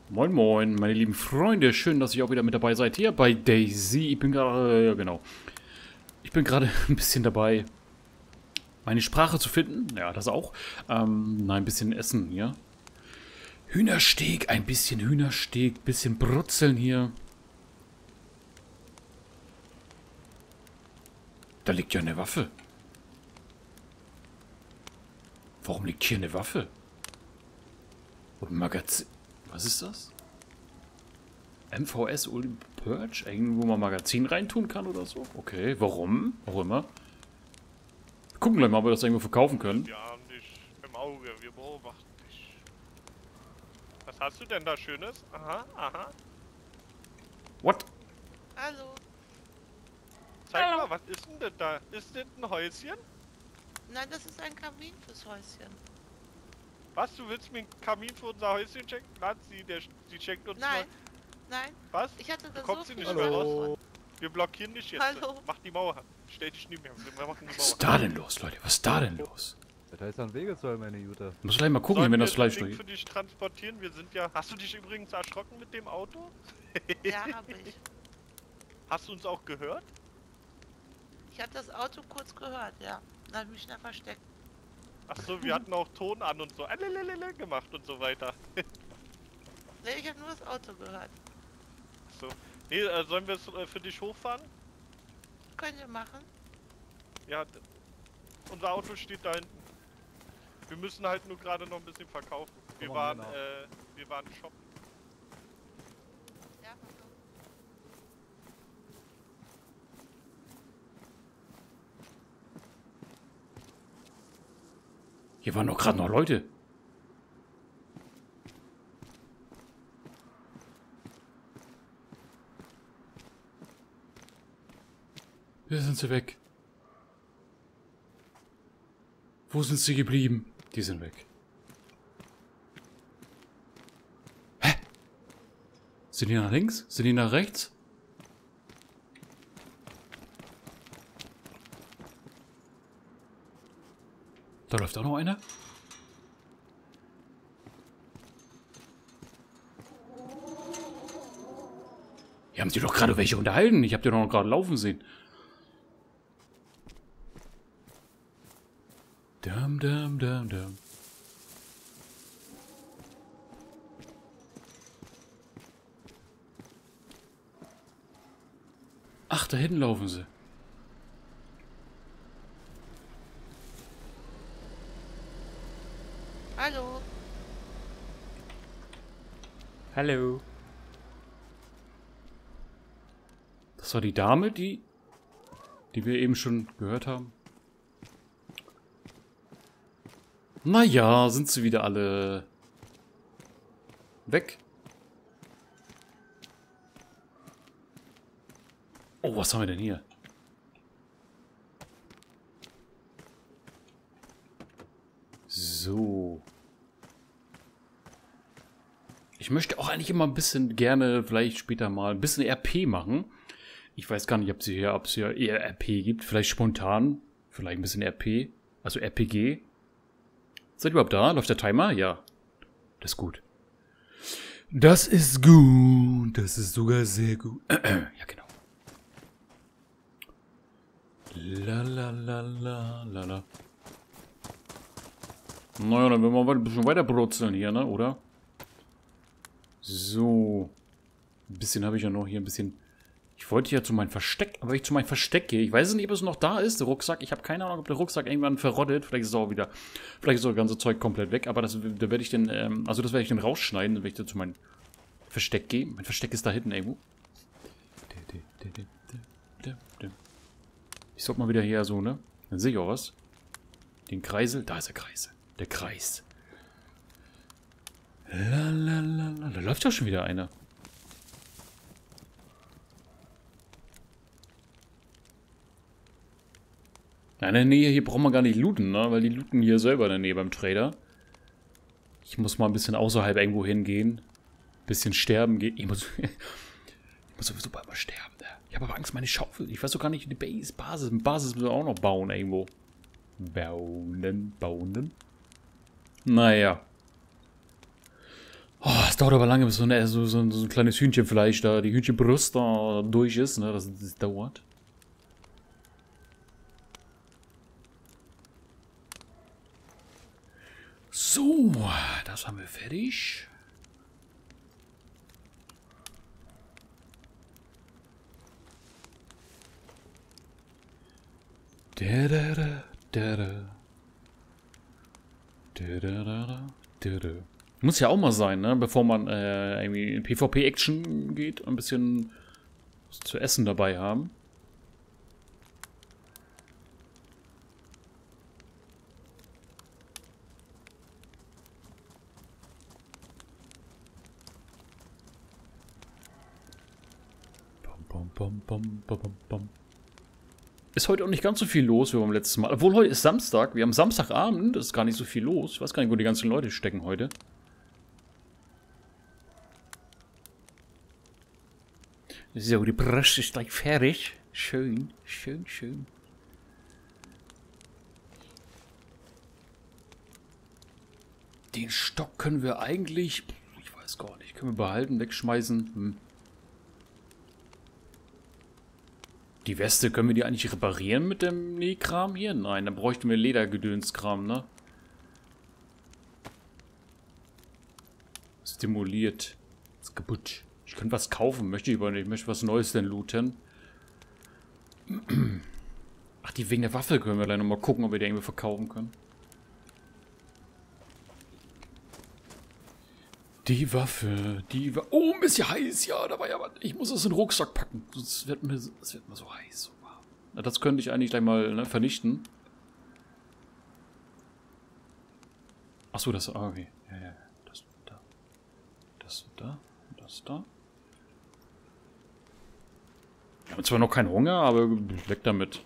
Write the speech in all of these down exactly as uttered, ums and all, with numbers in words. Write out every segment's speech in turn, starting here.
Moin moin, meine lieben Freunde. Schön, dass ihr auch wieder mit dabei seid hier bei Daisy. Ich bin gerade, ja genau. Ich bin gerade ein bisschen dabei, meine Sprache zu finden. Ja, das auch. Ähm, nein, ein bisschen Essen hier. Hühnersteak, ein bisschen Hühnersteak, bisschen Brutzeln hier. Da liegt ja eine Waffe. Warum liegt hier eine Waffe? Und ein Magazin. Was ist das? M V S Old Purge? Irgendwo mal Magazin reintun kann oder so? Okay, warum? Auch immer. Wir gucken gleich mal, ob wir das irgendwo verkaufen können. Wir haben dich im Auge, wir beobachten dich. Was hast du denn da Schönes? Aha, aha. What? Hallo. Zeig Hallo. mal, was ist denn das da? Ist das ein Häuschen? Nein, das ist ein Kamin fürs Häuschen. Was, du willst mir einen Kamin für unser Häuschen checken? Lass sie, der, sie checkt uns Nein, nein. mal. Was? Ich hatte da Du so kommst hier viele nicht mehr Sachen raus. von. Wir blockieren dich jetzt. Hallo. Mach die Mauer. Stell dich nicht mehr. Wir machen die Was ist Mauer. da denn los, Leute? Was ist da denn los? Das heißt ein Wegezoll, meine Jute. Ich muss gleich mal gucken, Sollen wenn wir das Fleisch Ding durch. für dich transportieren? Wir sind ja... Hast du dich übrigens erschrocken mit dem Auto? Ja, habe ich. Hast du uns auch gehört? Ich habe das Auto kurz gehört, ja. Dann habe ich mich schnell versteckt. Achso, wir hatten auch Ton an und so Alelelele gemacht und so weiter. Nee, ich habe nur das Auto gehört. So. Nee, äh, sollen wir es äh, für dich hochfahren? Könnt ihr machen? Ja, d- unser Auto steht da hinten. Wir müssen halt nur gerade noch ein bisschen verkaufen. Wir Komm mal, waren, genau. äh, wir waren shoppen. Ja, verkauft. Hier waren doch gerade noch Leute. Hier sind sie weg. Wo sind sie geblieben? Die sind weg. Hä? Sind die nach links? Sind die nach rechts? Da läuft auch noch einer. Hier haben sie doch gerade welche unterhalten. Ich habe die doch noch gerade laufen sehen. Dam, dam, dam, dam. Ach, da hinten laufen sie. Hallo. Hallo. Das war die Dame, die, die wir eben schon gehört haben. Naja, sind sie wieder alle weg. Oh, was haben wir denn hier? So. Ich möchte auch eigentlich immer ein bisschen gerne, vielleicht später mal, ein bisschen R P machen. Ich weiß gar nicht, ob es hier, ob es hier eher R P gibt. Vielleicht spontan. Vielleicht ein bisschen R P. Also R P G. Seid ihr überhaupt da? Läuft der Timer? Ja. Das ist gut. Das ist gut. Das ist sogar sehr gut. Ja, genau. La la la la la la. Naja, dann werden wir mal ein bisschen weiter brutzeln hier, ne? Oder? So. Ein bisschen habe ich ja noch hier ein bisschen... Ich wollte ja zu meinem Versteck, aber ich zu meinem Versteck gehe. Ich weiß nicht, ob es noch da ist, der Rucksack. Ich habe keine Ahnung, ob der Rucksack irgendwann verrottet. Vielleicht ist es auch wieder... Vielleicht ist das ganze Zeug komplett weg. Aber das, da werde ich den... Ähm, also das werde ich dann rausschneiden, wenn ich da zu meinem Versteck gehe. Mein Versteck ist da hinten irgendwo. Ich sollte mal wieder hier so, ne? Dann sehe ich auch was. Den Kreisel. Da ist der Kreisel. Der Kreis. La la la la. Da läuft ja schon wieder einer. Ja, in der Nähe hier brauchen wir gar nicht looten, ne? Weil die looten hier selber in der Nähe beim Trader. Ich muss mal ein bisschen außerhalb irgendwo hingehen. Bisschen sterben gehen. Ich muss, ich muss sowieso bald mal sterben, ne? Ich habe aber Angst, meine Schaufel. Ich weiß doch gar nicht, die Base, Basis. Eine Basis müssen wir auch noch bauen irgendwo. Bauen, bauen. Naja. Oh, es dauert aber lange, bis so, eine, so, so, so ein kleines Hühnchenfleisch da, die Hühnchenbrust da durch ist, ne? Das, das dauert. So, das haben wir fertig. Da, da, da, da, da. Da, da, da, da, da. Muss ja auch mal sein, ne? Bevor man äh, irgendwie in PvP-Action geht, ein bisschen was zu essen dabei haben. Bom, bom, bom, bom, bom, bom. Ist heute auch nicht ganz so viel los wie beim letzten Mal. Obwohl, heute ist Samstag. Wir haben Samstagabend. Ist gar nicht so viel los. Ich weiß gar nicht, wo die ganzen Leute stecken heute. So, die Brust ist gleich fertig. Schön, schön, schön. Den Stock können wir eigentlich... Ich weiß gar nicht. Können wir behalten, wegschmeißen? Hm. Die Weste, können wir die eigentlich reparieren mit dem Nähkram hier? Nein, dann bräuchten wir Ledergedönskram, ne? Stimuliert. Ist kaputt. Ich könnte was kaufen, möchte ich aber nicht. Ich möchte was Neues denn looten. Ach, die wegen der Waffe können wir gleich nochmal gucken, ob wir die irgendwie verkaufen können. Die Waffe, die Waffe. Oh, ein bisschen heiß, ja, dabei aber. Ich muss es in den Rucksack packen. Sonst wird mir, es wird mir so heiß. So warm. Na, das könnte ich eigentlich gleich mal ne, vernichten. Achso, das. Ah, okay. Ja, ja. Das da. Das da. Das da. Wir haben zwar noch keinen Hunger, aber weg damit.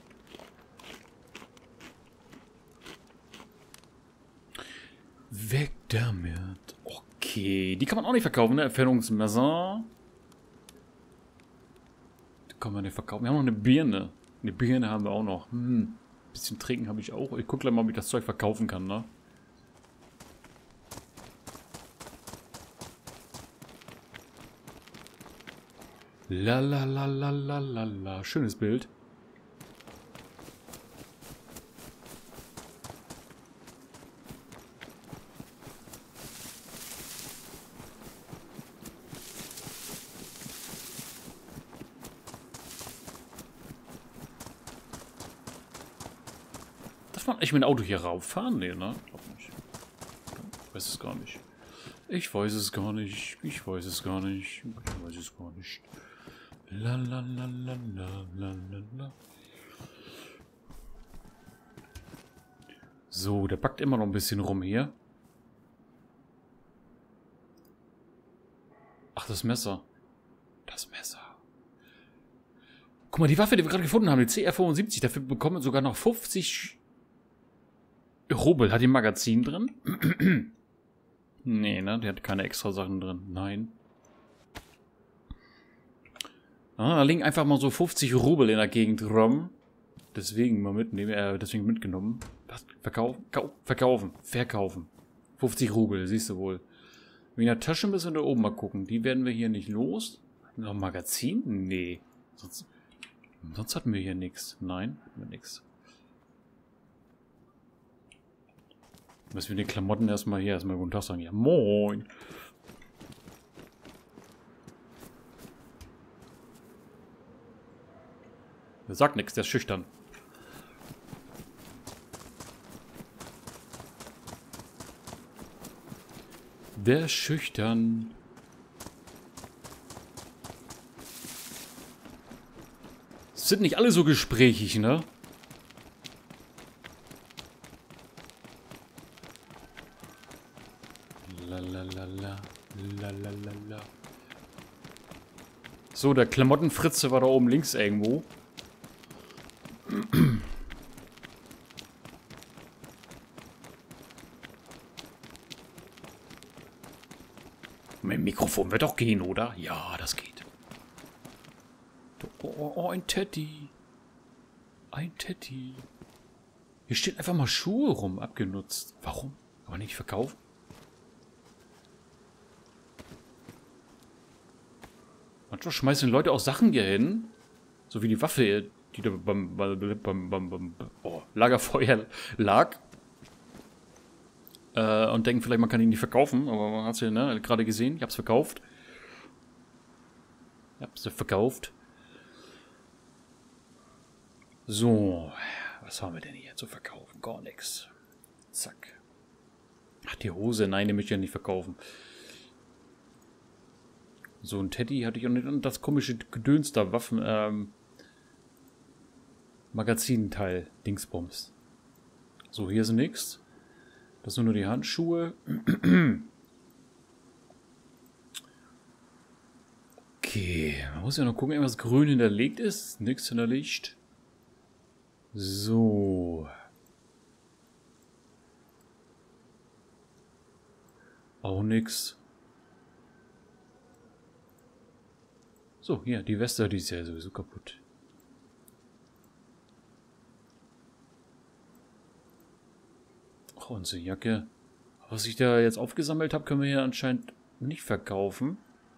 Weg damit. Okay, die kann man auch nicht verkaufen, ne? Entfernungsmesser. Die kann man nicht verkaufen. Wir haben noch eine Birne. Eine Birne haben wir auch noch. Hm. Ein bisschen trinken habe ich auch. Ich gucke gleich mal, ob ich das Zeug verkaufen kann, ne? La la la la la la la. Schönes Bild. Darf man echt mit dem Auto hier rauffahren? Nee, ne? Ich glaub nicht. Ich weiß es gar nicht. Ich weiß es gar nicht. Ich weiß es gar nicht. Ich weiß es gar nicht. La la la la la la la la. So, der packt immer noch ein bisschen rum hier. Ach, das Messer. Das Messer. Guck mal, die Waffe, die wir gerade gefunden haben, die C R fünfundsiebzig, dafür bekommen wir sogar noch fünfzig Rubel. Hat die ein Magazin drin? Nee, ne? Die hat keine extra Sachen drin. Nein. Ah, da liegen einfach mal so fünfzig Rubel in der Gegend rum. Deswegen mal mitnehmen, äh, deswegen mitgenommen. Was? Verkaufen? Kau verkaufen. Verkaufen. fünfzig Rubel, siehst du wohl. In der Tasche müssen wir da oben mal gucken. Die werden wir hier nicht los. Noch ein Magazin? Nee. Sonst, sonst hatten wir hier nichts. Nein, hatten wir nichts. Müssen wir den Klamotten erstmal hier erstmal guten Tag sagen. Ja, moin. Der sagt nichts, der ist schüchtern. Der ist schüchtern. Sind nicht alle so gesprächig, ne? Lalalala, lalalala. So, der Klamottenfritze war da oben links irgendwo. Mit dem Mikrofon wird doch gehen, oder? Ja, das geht. Oh, oh, oh, ein Teddy. Ein Teddy. Hier stehen einfach mal Schuhe rum, abgenutzt. Warum? Aber nicht verkaufen? Manchmal schmeißen Leute auch Sachen hier hin. So wie die Waffe, die da beim, beim, beim, beim, beim oh, Lagerfeuer lag. Äh, und denken vielleicht, man kann ihn nicht verkaufen. Aber man hat es ja ne, gerade gesehen. Ich hab's verkauft. Ich hab's verkauft. So. Was haben wir denn hier zu verkaufen? Gar nichts. Zack. Ach, die Hose. Nein, die möchte ich ja nicht verkaufen. So ein Teddy hatte ich auch nicht. Und das komische Gedöns da. Waffen, ähm... Magazinteil. Dingsbums. So, hier ist nichts. Das sind nur die Handschuhe. Okay. Man muss ja noch gucken, was grün hinterlegt ist. Nichts hinterlegt. So. Auch nix. So, hier, die Weste, die ist ja sowieso kaputt. Ach, unsere Jacke. Was ich da jetzt aufgesammelt habe, können wir hier anscheinend nicht verkaufen.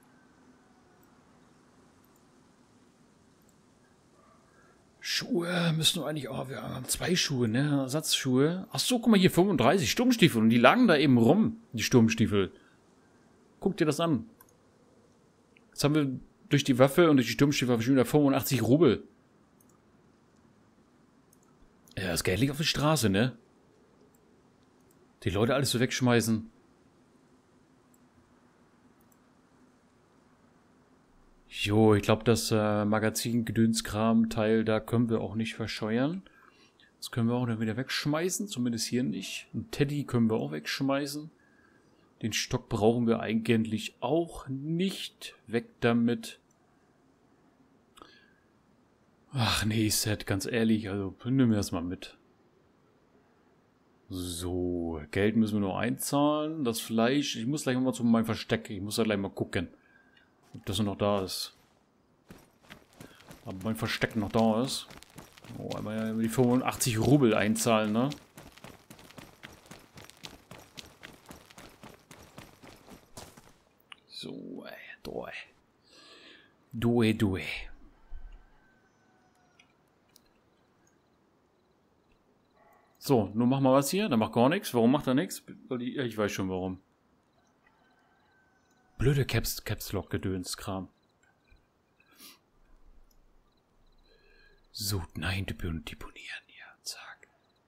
Schuhe müssen wir eigentlich auch. Wir haben zwei Schuhe, ne? Ersatzschuhe. Ach so, guck mal hier, fünfunddreißig Sturmstiefel. Und die lagen da eben rum, die Sturmstiefel. Guck dir das an. Jetzt haben wir durch die Waffe und durch die Sturmstiefel schon wieder fünfundachtzig Rubel. Ja, das Geld liegt auf der Straße, ne? Die Leute alles so wegschmeißen. Jo, ich glaube, das äh, Magazin-Gedönskram-Teil, da können wir auch nicht verscheuern. Das können wir auch dann wieder wegschmeißen, zumindest hier nicht. Ein Teddy können wir auch wegschmeißen. Den Stock brauchen wir eigentlich auch nicht. Weg damit. Ach nee, Set, ganz ehrlich, also nimm mir das mal mit. So, Geld müssen wir nur einzahlen. Das Fleisch, ich muss gleich mal zu meinem Versteck. Ich muss da gleich mal gucken, ob das noch da ist. Ob mein Versteck noch da ist. Oh, einmal die fünfundachtzig Rubel einzahlen, ne? So, ey, doe. Doe, doe. So, nun mach mal was hier. Der macht gar nichts. Warum macht er nichts? Ich weiß schon warum. Blöde Caps, Caps Lock Gedöns Kram. So, nein, deponieren. Ja, zack.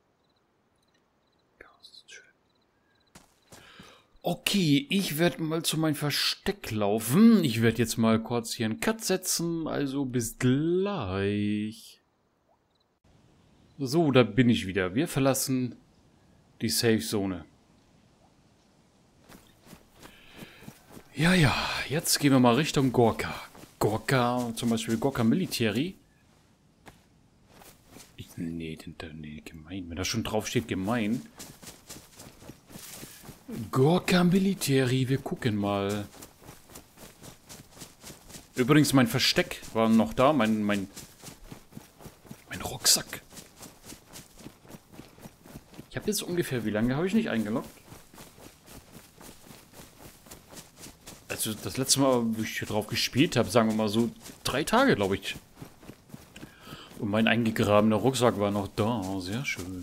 Okay, ich werde mal zu meinem Versteck laufen. Ich werde jetzt mal kurz hier einen Cut setzen. Also bis gleich. So, da bin ich wieder. Wir verlassen die Safe-Zone. Ja, ja, jetzt gehen wir mal Richtung Gorka. Gorka, zum Beispiel Gorka Military. Ich, nee, nee, gemein. Wenn da schon drauf steht, gemein. Gorka Military, wir gucken mal. Übrigens, mein Versteck war noch da, mein, mein, mein Rucksack. Ich habe jetzt ungefähr, wie lange habe ich nicht eingeloggt? Also das letzte Mal, wo ich hier drauf gespielt habe, sagen wir mal so drei Tage, glaube ich. Und mein eingegrabener Rucksack war noch da. Sehr schön.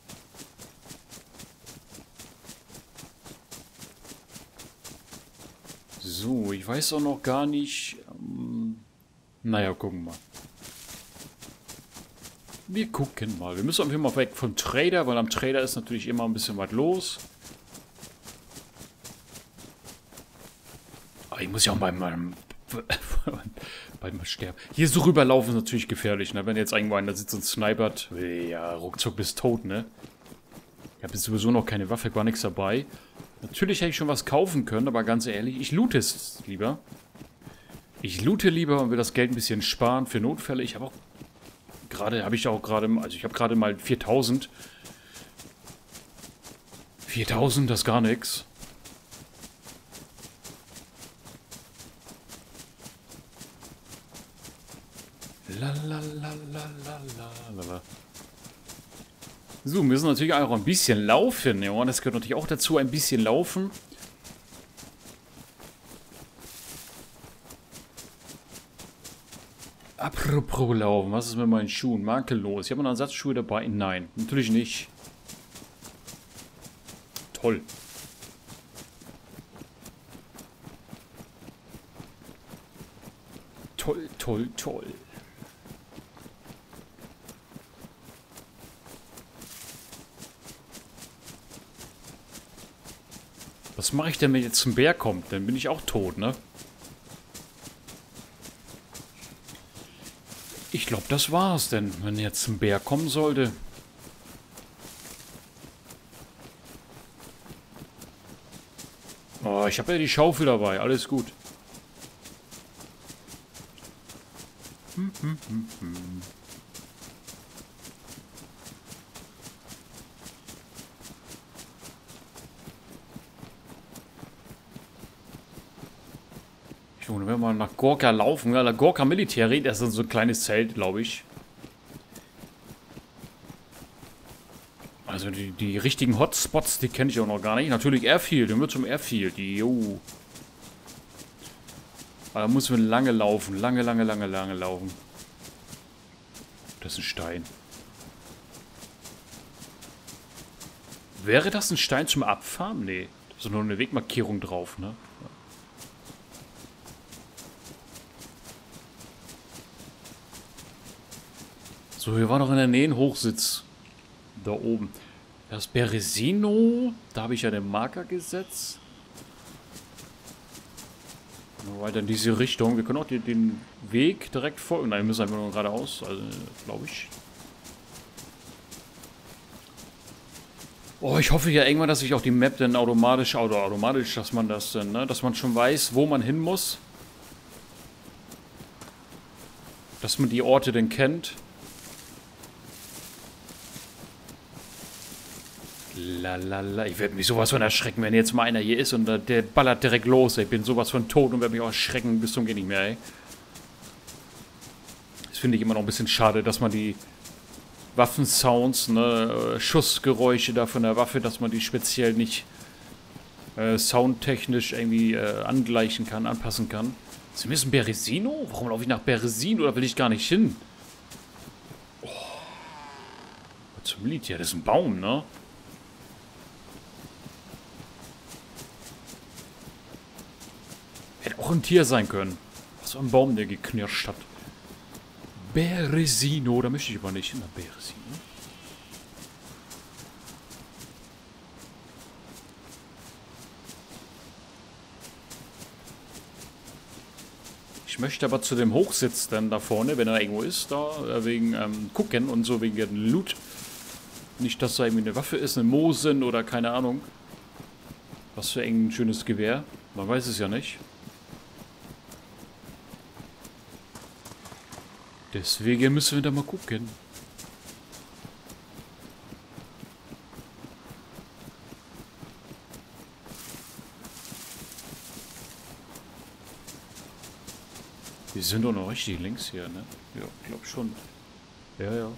So, ich weiß auch noch gar nicht. Ähm, naja, gucken wir mal. Wir gucken mal. Wir müssen auf jeden Fall weg vom Trader, weil am Trader ist natürlich immer ein bisschen was los. Aber ich muss ja auch bei meinem... beim Sterben. Hier so rüberlaufen ist natürlich gefährlich, ne? Wenn jetzt irgendwo einer sitzt und snipert, ja, ruckzuck bist tot, ne? Ich habe jetzt sowieso noch keine Waffe, gar nichts dabei. Natürlich hätte ich schon was kaufen können, aber ganz ehrlich, ich loote es lieber. Ich loote lieber und will das Geld ein bisschen sparen für Notfälle. Ich habe auch gerade, habe ich auch gerade, also ich habe gerade mal viertausend. viertausend, das ist gar nichts. La la la la la la la. So, wir müssen natürlich auch ein bisschen laufen. Ja, das gehört natürlich auch dazu, ein bisschen laufen. Apropos Laufen, was ist mit meinen Schuhen? Makellos. Ich habe noch Ersatzschuhe dabei? Nein, natürlich nicht. Toll. Toll, toll, toll. Was mache ich denn, wenn jetzt ein Bär kommt? Dann bin ich auch tot, ne? Ich glaube, das war's denn, wenn jetzt ein Bär kommen sollte. Oh, ich habe ja die Schaufel dabei, alles gut. Hm, hm, hm, hm. Junge, wenn wir mal nach Gorka laufen, ja, Gorka Military, das ist so ein kleines Zelt, glaube ich. Also die, die richtigen Hotspots, die kenne ich auch noch gar nicht. Natürlich Airfield, dann wird zum Airfield. Jo. Aber da müssen wir lange laufen, lange, lange, lange, lange laufen. Das ist ein Stein. Wäre das ein Stein zum Abfahren? Nee, da ist nur eine Wegmarkierung drauf, ne? So, hier war noch in der Nähe ein Hochsitz. Da oben. Das Beresino. Da habe ich ja den Marker gesetzt. Nur weiter in diese Richtung. Wir können auch den, den Weg direkt folgen. Nein, wir müssen einfach nur geradeaus. Also, glaube ich. Oh, ich hoffe ja irgendwann, dass sich auch die Map dann automatisch, oder automatisch, dass man das dann, ne, dass man schon weiß, wo man hin muss. Dass man die Orte dann kennt. Lalala. Ich werde mich sowas von erschrecken, wenn jetzt mal einer hier ist und der ballert direkt los. Ich bin sowas von tot und werde mich auch erschrecken bis zum Gehen nicht mehr, ey. Das finde ich immer noch ein bisschen schade, dass man die Waffensounds, ne, Schussgeräusche da von der Waffe, dass man die speziell nicht äh, soundtechnisch irgendwie äh, angleichen kann, anpassen kann. Ist mir ein Beresino? Warum laufe ich nach Beresino? Da will ich gar nicht hin. Oh. Zum Lied, ja, das ist ein Baum, ne? Hätte auch ein Tier sein können. Was so ein Baum, der geknirscht hat. Beresino, da möchte ich aber nicht hin. Beresino. Ich möchte aber zu dem Hochsitz dann da vorne, wenn er irgendwo ist, da wegen ähm, gucken und so wegen dem Loot. Nicht, dass da irgendwie eine Waffe ist, eine Mosin oder keine Ahnung. Was für ein schönes Gewehr. Man weiß es ja nicht. Deswegen müssen wir da mal gucken. Wir sind doch noch richtig links hier, ne? Ja, ich glaube schon. Ja, ja.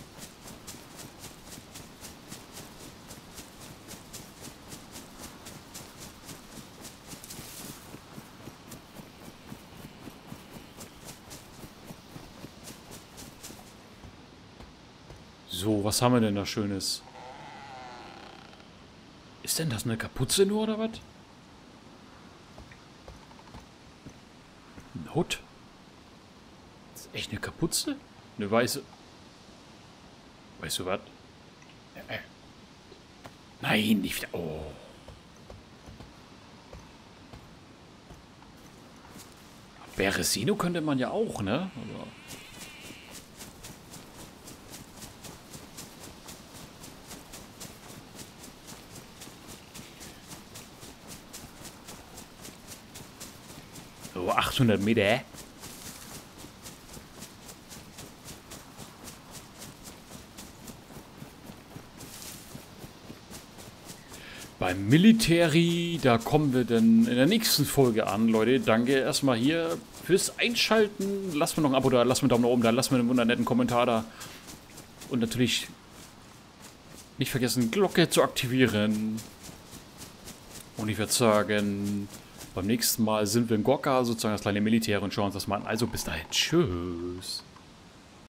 So, was haben wir denn da Schönes? Ist denn das eine Kapuze nur, oder was? Ein Hut? Das ist echt eine Kapuze? Eine weiße... Weißt du was? Äh. Nein, nicht wieder... Oh. Beresino könnte man ja auch, ne? Aber so, achthundert Meter. Beim Military, da kommen wir dann in der nächsten Folge an, Leute. Danke erstmal hier fürs Einschalten. Lasst mir noch ein Abo da, lasst mir einen Daumen nach oben da, lasst mir einen wundernetten Kommentar da. Und natürlich nicht vergessen, Glocke zu aktivieren. Und ich würde sagen, Beim nächsten Mal sind wir in Gorka, sozusagen das kleine Militär, und schauen uns das mal an. Also bis dahin. Tschüss.